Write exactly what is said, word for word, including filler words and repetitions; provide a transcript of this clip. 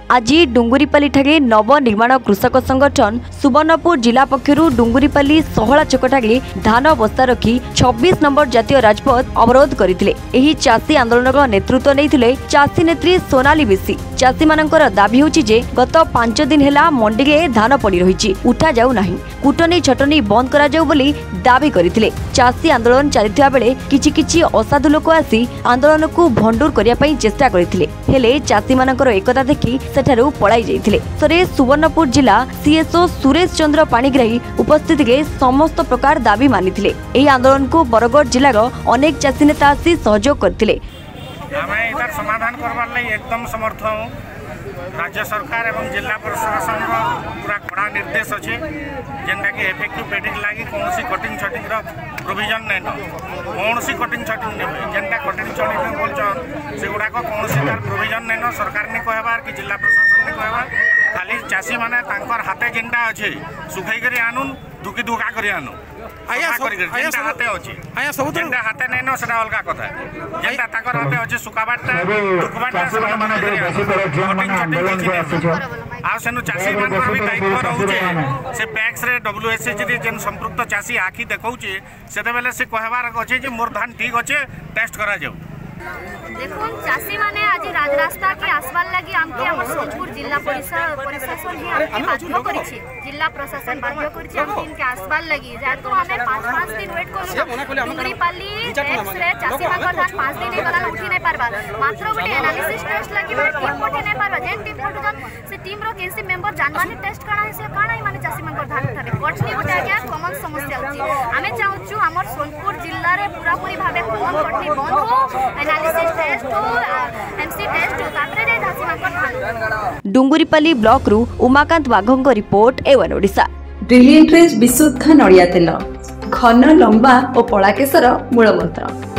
आज डुंगुरीपाली ठागे नवनिर्माण कृषक संगठन सुवर्णपुर जिला पक्षरु डुंगुरीपाली सहला चकटागे धान बस्ता रखी छब्बीस नंबर जातीय राजपथ अवरोध करथिले। एही चाषी आंदोलन नेतृत्व नैथिले चाषी नेत्री सोनाली बेसी। चाषी मानकर दाबी होछि जे गत पांच दिन हेला मंडी के धान पड़ी रहिछि, उठा जाउ नाही, कुटनी छटनी बंद करा जाउ बोली दाबी करथिले। चाषी आंदोलन चलिथिबा बेले किछि किछि असाधु लोक आसी आंदोलन को भंडूर करिया पई चेष्टा करथिले, हेले चाषी मानकर एकता देखि सेठारु पळाई जाइथिले। सरे सुवर्णपुर जिला सीएसओ सुरेश चंद्र पाणिग्राही उपस्थित के समस्त प्रकार दाबी मानिथिले। एही आंदोलन को बरगढ़ जिलार अनेक चाषी नेता आसी सहयोग करथिले। हमें इधर समाधान करबार लई एकदम समर्थ हूँ। राज्य सरकार एवं जिला प्रशासन पूरा कड़ा निर्देश अच्छे जेनटा कि इफेक्टिव पेडिंग लगी कौन कटिंग छटिंग प्रोविजन नहीं न कौन कटिंग छटिंग नहीं जेनटा कटिंग छटिंग बोलचन से गुड़ाक कौन तार प्रोविजन नहीं न सरकार ने कहबार कि जिला प्रशासन ने कहबार खाली चाषी मैंने हाथे जेनटा अच्छे सुखाई कर आनुन दुकी दुका कर आनु हाथे अच्छी जेनटा हाथे नहीं न सेटा अलग कथा जेनटा ताकर हाथे अच्छे सुखाबाटा दुखबाटा आ सेनु चाषी मान भी दायित्व रोचे से पैक्स रे डब्ल्यूएसएच जेन संपृक्त चाषी आखि देखौचे सेते बेले से कहबार अच्छे जे मोर धान ठीक अच्छे टेस्ट करा जाऊ। देखुन चाषी माने आज राजरास्ता के आसबार लगी आमके हमर सोनपुर जिला प्रशासन ही आमके बाध्य करिछि, जिला प्रशासन बाध्य करिछि आमके इनके आसबार लगी जातो हमें पाँच पाँच दिन वेट करलु। डुंगरीपाली टैक्स रे चाषी मानकर धान पाँच दिन ही गला उठी नहीं पारबा, मात्र गोटे एनालिसिस टेस्ट लगी माने टीम पठी नहीं पारबा। जेन टीम पठु जन से टीम रो केसी मेंबर जानवानी टेस्ट काना है से काना ही माने चाषी मानकर धान उठाबे कटनी गोटे आज्ञा कॉमन समस्या होछि। हमें चाहूछु हमर सोनपुर जिल्ला रे पूरा पूरी भाबे कॉमन कटनी बंद हो, एनालिसिस टेस्ट हो, एमसी टेस्ट हो, तापरे जे धासी मानकर धान। डुंगुरीपाली ब्लॉक रु उमाकांत बाघंग रिपोर्ट एवन ओडिशा। ब्रिलियंट रेज विशुद्ध नड़िया तेल घन लंबा और पड़ा केसर मूल मंत्र।